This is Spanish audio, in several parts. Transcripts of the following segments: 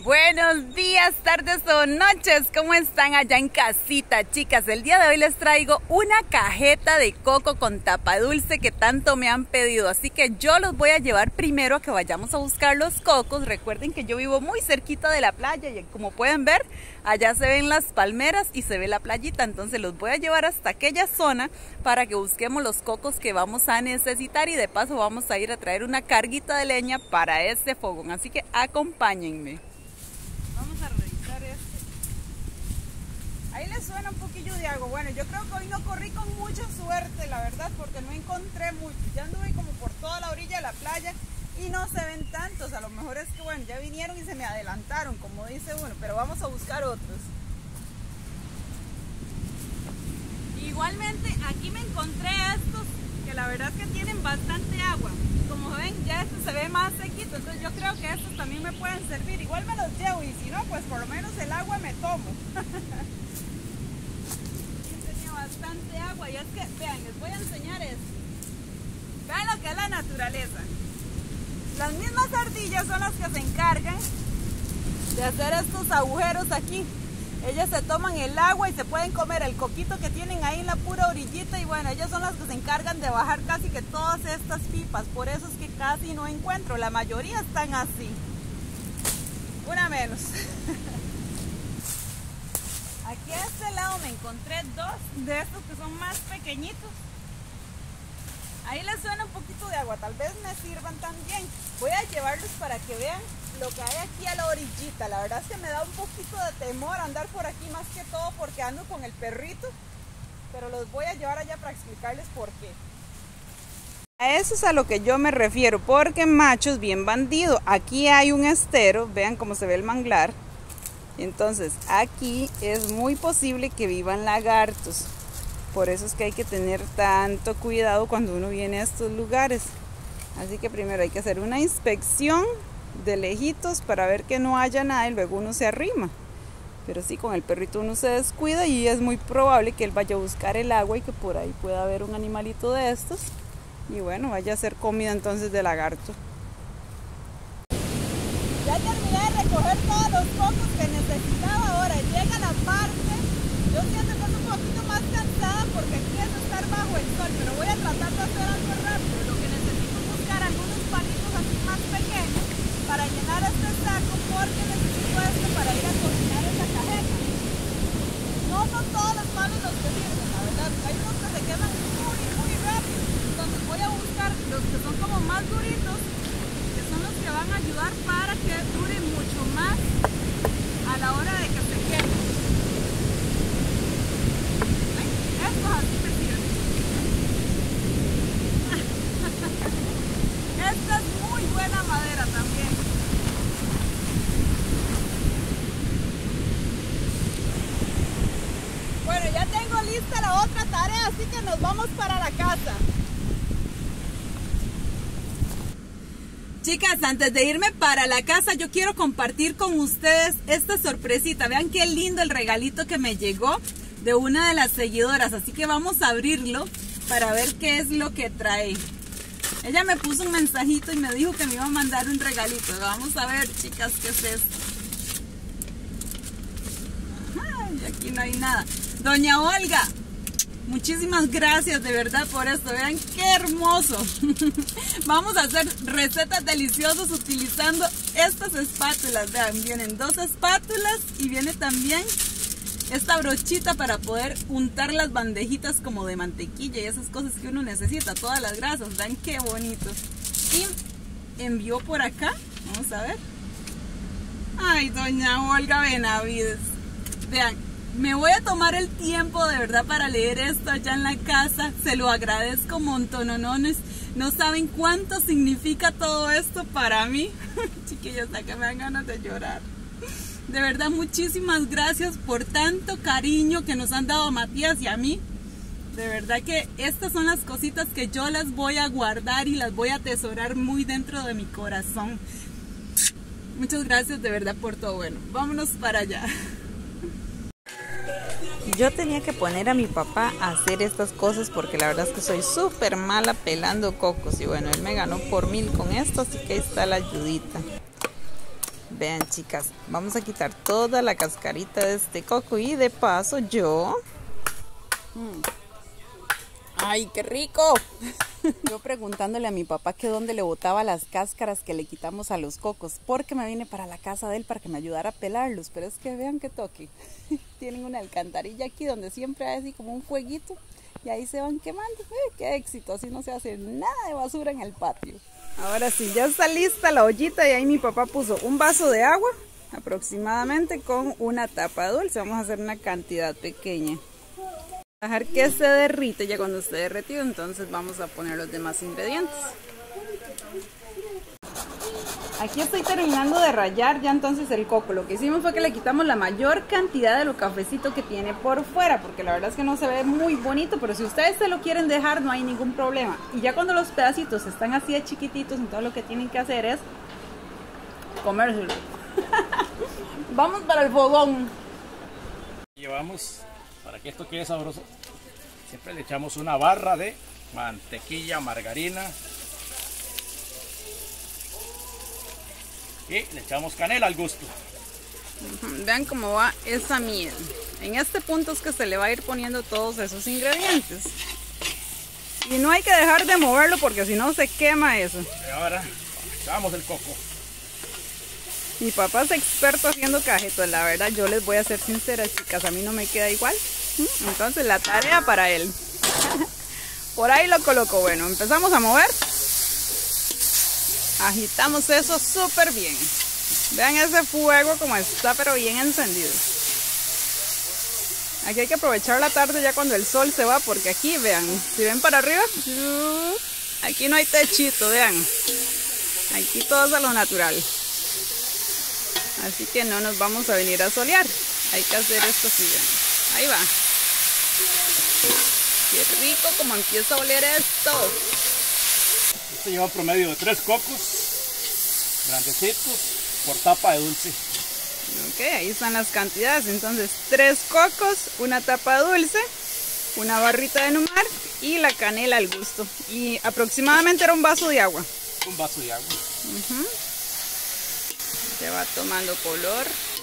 Buenos días, tardes o noches, ¿cómo están allá en casita, chicas? El día de hoy les traigo una cajeta de coco con tapa dulce que tanto me han pedido, así que yo los voy a llevar primero a que vayamos a buscar los cocos. Recuerden que yo vivo muy cerquita de la playa y como pueden ver, allá se ven las palmeras y se ve la playita, entonces los voy a llevar hasta aquella zona para que busquemos los cocos que vamos a necesitar y de paso vamos a ir a traer una carguita de leña para este fogón, así que acompáñenme. Vamos a revisar este. Ahí les suena un poquillo de agua. Bueno, yo creo que hoy no corrí con mucha suerte, la verdad, porque no encontré mucho. Ya anduve como por toda la orilla de la playa y no se ven tantos. A lo mejor es que, bueno, ya vinieron y se me adelantaron, como dice uno, pero vamos a buscar otros. Igualmente, aquí me encontré estos que la verdad es que tienen bastante agua. Como ven, ya este se ve más sequito, entonces yo creo que estos también me pueden servir. Igual me los llevo y si no, pues por lo menos el agua me tomo. Tenía bastante agua y es que, vean, les voy a enseñar esto. Vean lo que es la naturaleza. Las mismas ardillas son las que se encargan de hacer estos agujeros aquí. Ellas se toman el agua y se pueden comer el coquito que tienen ahí en la pura orillita y bueno, ellas son las que se encargan de bajar casi que todas estas pipas, por eso es que casi no encuentro, la mayoría están así, una menos. Aquí a este lado me encontré dos de estos que son más pequeñitos. Ahí les suena un poquito de agua, tal vez me sirvan también. Voy a llevarlos para que vean lo que hay aquí a la orillita. La verdad es que me da un poquito de temor andar por aquí más que todo porque ando con el perrito. Pero los voy a llevar allá para explicarles por qué. A eso es a lo que yo me refiero, porque machos bien bandido. Aquí hay un estero, vean cómo se ve el manglar. Entonces aquí es muy posible que vivan lagartos. Por eso es que hay que tener tanto cuidado cuando uno viene a estos lugares. Así que primero hay que hacer una inspección de lejitos para ver que no haya nada y luego uno se arrima. Pero sí, con el perrito uno se descuida y es muy probable que él vaya a buscar el agua y que por ahí pueda haber un animalito de estos. Y bueno, vaya a hacer comida entonces de lagarto. Ya terminé de recoger todos los cocos que necesitaba. Ahora llega la parte, yo siento que es un poquito más cansada porque aquí es estar bajo el sol, pero voy a tratar de hacer algo rápido. Lo que necesito es buscar algunos palitos así más pequeños para llenar este saco porque necesito esto para ir a cocinar esa cajeta. No son todos los palos los que sirven, la verdad. Hay unos que se queman muy rápido. Entonces voy a buscar los que son como más duritos, que son los que van a ayudar para que duren mucho más a la hora de que se quemen. Estos así me sirven. Esta es muy buena madera también. Bueno, ya tengo lista la otra tarea, así que nos vamos para la casa. Chicas, antes de irme para la casa, yo quiero compartir con ustedes esta sorpresita. Vean qué lindo el regalito que me llegó de una de las seguidoras. Así que vamos a abrirlo para ver qué es lo que trae. Ella me puso un mensajito y me dijo que me iba a mandar un regalito. Vamos a ver, chicas, qué es esto. Ay, aquí no hay nada. Doña Olga, muchísimas gracias de verdad por esto. Vean qué hermoso. Vamos a hacer recetas deliciosas utilizando estas espátulas. Vean, vienen dos espátulas y viene también esta brochita para poder untar las bandejitas como de mantequilla y esas cosas que uno necesita, todas las grasas. Vean qué bonitos. Y envió por acá, vamos a ver. Ay, doña Olga Benavides. Vean, me voy a tomar el tiempo de verdad para leer esto allá en la casa. Se lo agradezco montonones. No saben cuánto significa todo esto para mí. Chiquillos, hasta que me dan ganas de llorar. De verdad, muchísimas gracias por tanto cariño que nos han dado a Matías y a mí. De verdad que estas son las cositas que yo las voy a guardar y las voy a atesorar muy dentro de mi corazón. Muchas gracias de verdad por todo. Bueno, vámonos para allá. Yo tenía que poner a mi papá a hacer estas cosas porque la verdad es que soy súper mala pelando cocos. Y bueno, él me ganó por 1000 con esto, así que ahí está la ayudita. Vean, chicas, vamos a quitar toda la cascarita de este coco y de paso yo... ¡Ay, qué rico! Yo preguntándole a mi papá que dónde le botaba las cáscaras que le quitamos a los cocos, porque me vine para la casa de él para que me ayudara a pelarlos, pero es que vean qué toque. Tienen una alcantarilla aquí donde siempre hay así como un fueguito y ahí se van quemando. ¡Qué éxito! Así no se hace nada de basura en el patio. Ahora sí, ya está lista la ollita y ahí mi papá puso un vaso de agua aproximadamente con una tapa dulce. Vamos a hacer una cantidad pequeña. Dejar que se derrite. Ya cuando esté derretido, entonces vamos a poner los demás ingredientes. Aquí estoy terminando de rallar ya entonces el coco. Lo que hicimos fue que le quitamos la mayor cantidad de lo cafecito que tiene por fuera, porque la verdad es que no se ve muy bonito, pero si ustedes se lo quieren dejar no hay ningún problema. Y ya cuando los pedacitos están así de chiquititos, entonces lo que tienen que hacer es comérselo. Vamos para el fogón. Llevamos, para que esto quede sabroso, siempre le echamos una barra de mantequilla, margarina y le echamos canela al gusto. Vean cómo va esa miel. En este punto es que se le va a ir poniendo todos esos ingredientes. Y no hay que dejar de moverlo porque si no se quema eso. Y ahora echamos el coco. Mi papá es experto haciendo cajetos, la verdad, yo les voy a ser sincera, chicas, a mí no me queda igual. Entonces la tarea para él. Por ahí lo coloco. Bueno, empezamos a mover. Agitamos eso súper bien. Vean ese fuego como está, pero bien encendido. Aquí hay que aprovechar la tarde ya cuando el sol se va, porque aquí, vean, si ven para arriba, aquí no hay techito, vean. Aquí todo es a lo natural. Así que no nos vamos a venir a solear. Hay que hacer esto así, vean. Ahí va. Qué rico como empieza a oler esto. Esto lleva un promedio de 3 cocos grandecitos por tapa de dulce. Ok, ahí están las cantidades. Entonces 3 cocos, una tapa dulce, una barrita de numar y la canela al gusto. Y aproximadamente era un vaso de agua. Un vaso de agua. Se va tomando color.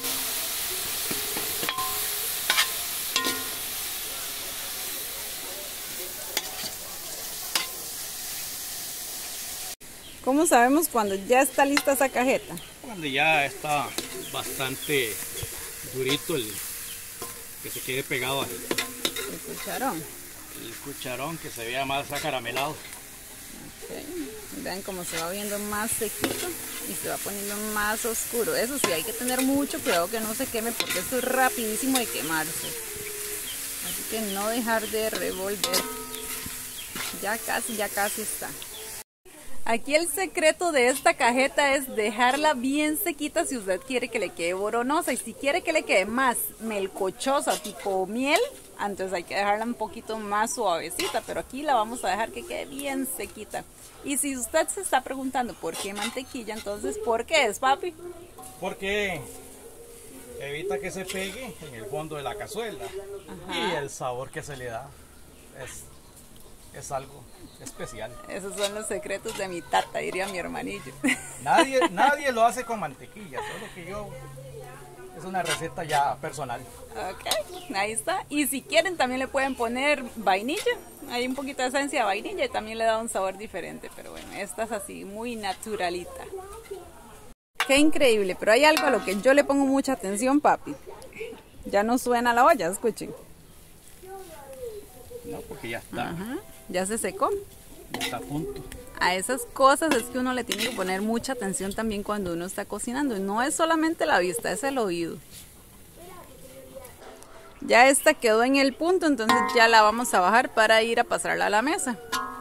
¿Cómo sabemos cuando ya está lista esa cajeta? Cuando ya está bastante durito que se quede pegado al cucharón. El cucharón, que se vea más acaramelado. Okay. Vean cómo se va viendo más sequito y se va poniendo más oscuro. Eso sí, hay que tener mucho cuidado que no se queme porque esto es rapidísimo de quemarse. Así que no dejar de revolver. Ya casi está. Aquí el secreto de esta cajeta es dejarla bien sequita si usted quiere que le quede boronosa, y si quiere que le quede más melcochosa tipo miel, entonces hay que dejarla un poquito más suavecita, pero aquí la vamos a dejar que quede bien sequita. Y si usted se está preguntando por qué mantequilla, entonces ¿por qué es, papi? Porque evita que se pegue en el fondo de la cazuela. Ajá. Y el sabor que se le da es algo especial. Esos son los secretos de mi tata, diría mi hermanillo. Nadie lo hace con mantequilla, solo que yo... Es una receta ya personal. Ok, ahí está. Y si quieren también le pueden poner vainilla. Hay un poquito de esencia de vainilla y también le da un sabor diferente. Pero bueno, esta es así, muy naturalita. Qué increíble, pero hay algo a lo que yo le pongo mucha atención, papi. Ya no suena la olla, escuchen. No, porque ya está. Ajá, ya se secó. Ya está a punto. A esas cosas es que uno le tiene que poner mucha atención también cuando uno está cocinando. No es solamente la vista, es el oído. Ya esta quedó en el punto, entonces ya la vamos a bajar para ir a pasarla a la mesa.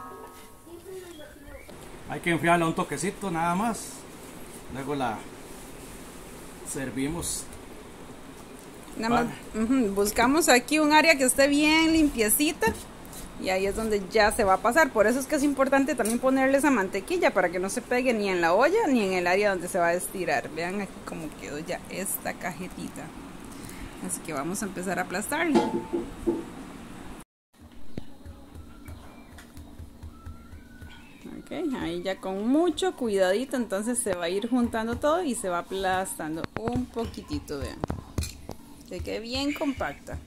Hay que enfriarla un toquecito nada más. Luego la servimos. Nada más, buscamos aquí un área que esté bien limpiecita. Y ahí es donde ya se va a pasar. Por eso es que es importante también ponerle esa mantequilla para que no se pegue ni en la olla ni en el área donde se va a estirar. Vean aquí cómo quedó ya esta cajetita. Así que vamos a empezar a aplastarla. Ok, Ahí ya con mucho cuidadito, entonces se va a ir juntando todo y se va aplastando un poquitito, vean. Que quede bien compacta.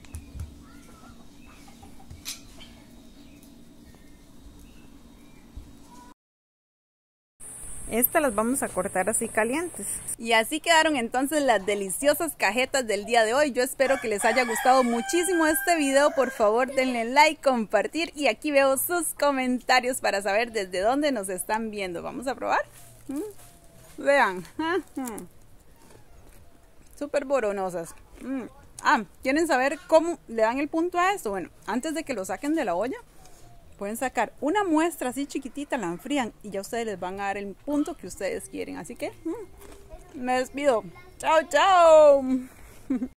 Estas las vamos a cortar así calientes. Y así quedaron entonces las deliciosas cajetas del día de hoy. Yo espero que les haya gustado muchísimo este video. Por favor denle like, compartir y aquí veo sus comentarios para saber desde dónde nos están viendo. Vamos a probar. Vean. Súper boronosas. ¿Quieren saber cómo le dan el punto a esto? Bueno, antes de que lo saquen de la olla, pueden sacar una muestra así chiquitita, la enfrían y ya ustedes les van a dar el punto que ustedes quieren. Así que me despido. Chao, chao.